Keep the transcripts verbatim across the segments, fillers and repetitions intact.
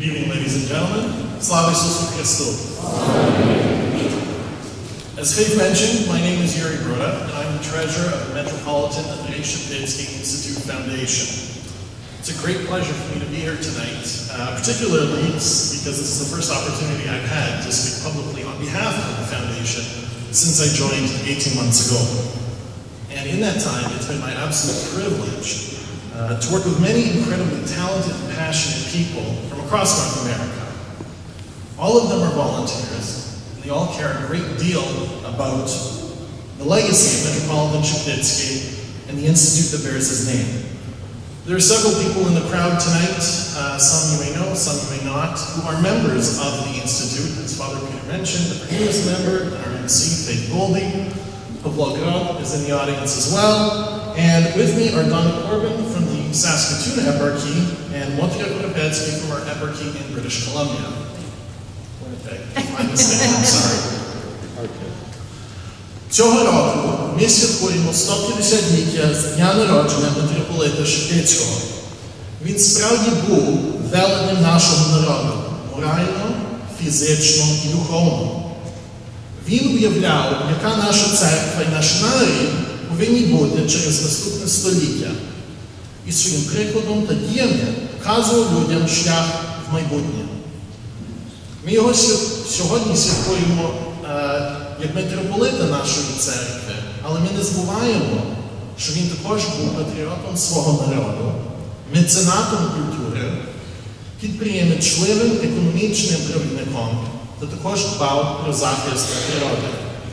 Good evening, ladies and gentlemen. Slava Isusu Christu. As Faith mentioned, my name is Yuri Broda, and I'm the treasurer of the Metropolitan Andrei Sheptytsky Institute Foundation. It's a great pleasure for me to be here tonight, uh, particularly because this is the first opportunity I've had to speak publicly on behalf of the foundation since I joined eighteen months ago. And in that time, it's been my absolute privilege uh, to work with many incredibly talented and passionate people from across North America. All of them are volunteers, and they all care a great deal about the legacy of Metropolitan Sheptytsky and the institute that bears his name. There are several people in the crowd tonight, uh, some you may know, some you may not, who are members of the institute. As Father Peter mentioned, our newest member, our M C, Faith Goldie. Pavlograd is in the audience as well. And with me are Donna Corbin from the Saskatoon Eparchy and Motika Kurapetsky from our Eparchy in British Columbia. Winnipeg. My mistake, I'm sorry. Okay. Цього року ми святкуємо сто п'ятдесятиліття з дня народження митрополита Шептицького. Він справді був веленням нашого народу, морально, фізично і духовно. Він уявляв, яка наша церква і наш народ повинні бути через наступне століття. І своїм прикладом та діями показував людям шлях в майбутнє. Ми його сьогодні святкуємо е, як митрополита нашої церкви, але ми не забуваємо, що він також був патріотом свого народу, меценатом культури, підприємчливим економічним провідником, та також дбав про захист природи.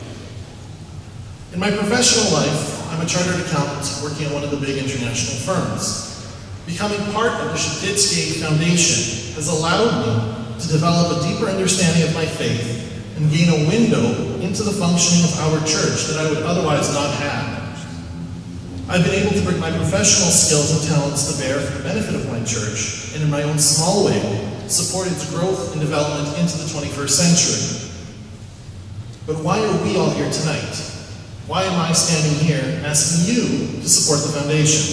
In my professional life, I'm a chartered accountant working at one of the big international firms. Becoming part of the Sheptytsky Foundation has allowed me to develop a deeper understanding of my faith and gain a window into the functioning of our church that I would otherwise not have. I've been able to bring my professional skills and talents to bear for the benefit of my church, and in my own small way, support its growth and development into the twenty-first century. But why are we all here tonight? Why am I standing here asking you to support the foundation?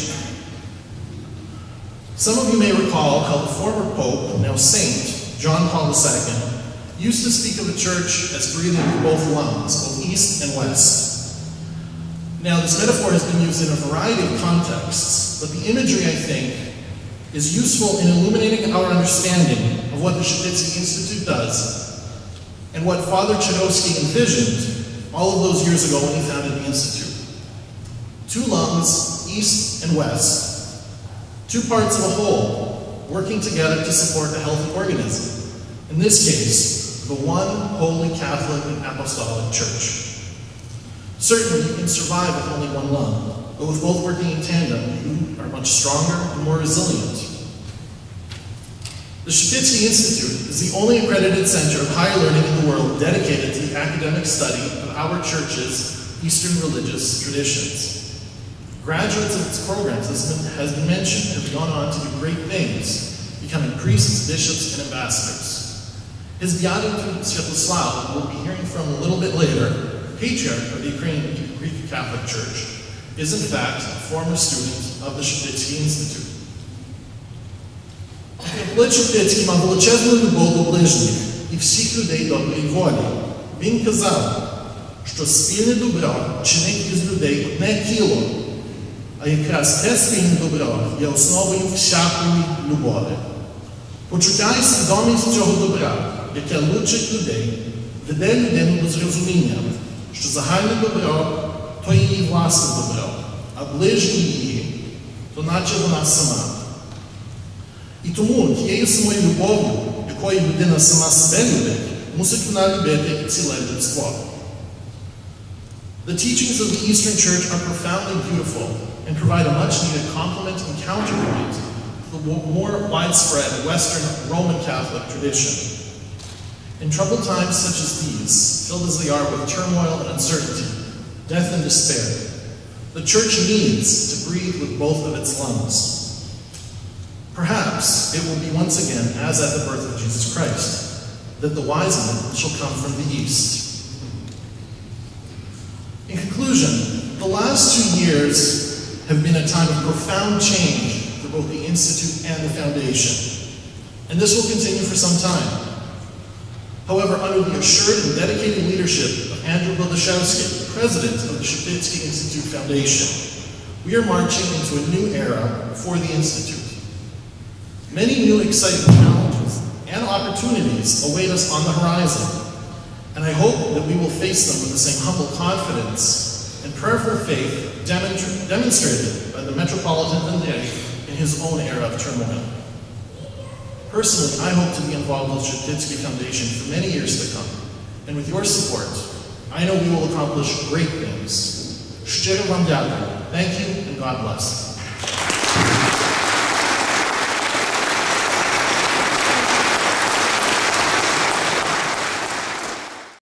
Some of you may recall how the former Pope, now Saint, John Paul the Second, used to speak of the church as breathing with both lungs, both east and west. Now, this metaphor has been used in a variety of contexts, but the imagery, I think, is useful in illuminating our understanding of what the Sheptytsky Institute does and what Father Chudovsky envisioned all of those years ago when he founded the Institute. Two lungs, east and west, two parts of a whole, working together to support a healthy organism. In this case, the one holy Catholic and Apostolic Church. Certainly, you can survive with only one lung, but with both working in tandem, you are much stronger and more resilient. The Sheptytsky Institute is the only accredited center of higher learning in the world dedicated to the academic study of our church's Eastern religious traditions. Graduates of its programs, as been, has been mentioned, have gone on to do great things, becoming priests, bishops, and ambassadors. His Beatitude Sviatoslav, we'll be hearing from a little bit later, Patriarch of the Ukrainian Greek Catholic Church, is in fact a former student of the Sheptytsky Institute. Митрополит Шептицький мав величезну любов до ближніх і всіх людей доброї волі. Він казав, що спільне добро чинить із людей одне тіло, а якраз те спільне добро є основою всякої любові. Почуття і свідомість цього добра, яке лучить людей, веде людину до зрозуміння, що загальне добро – то її власне добро, а ближні її – то наче вона сама. І тому тією самою любов'ю, якою людина сама себе любить, мусить вона любити ціле людство. The teachings of the Eastern Church are profoundly beautiful and provide a much-needed complement and counterpoint to the more widespread Western Roman Catholic tradition. In troubled times such as these, filled as they are with turmoil and uncertainty, death and despair, the Church needs to breathe with both of its lungs. Perhaps it will be once again, as at the birth of Jesus Christ, that the wise men shall come from the east. In conclusion, the last two years have been a time of profound change for both the Institute and the Foundation. and this will continue for some time. However, under the assured and dedicated leadership of Andrew Wildaszewski, president of the Szeptycki Institute Foundation, we are marching into a new era for the Institute. Many new exciting challenges and opportunities await us on the horizon, and I hope that we will face them with the same humble confidence and prayerful faith demonstra demonstrated by the Metropolitan Andrei in his own era of turmoil. Personally, I hope to be involved with the Szeptycki Foundation for many years to come, and with your support, I know we will accomplish great things. Szczerze wam dziękuję. Thank you, and God bless.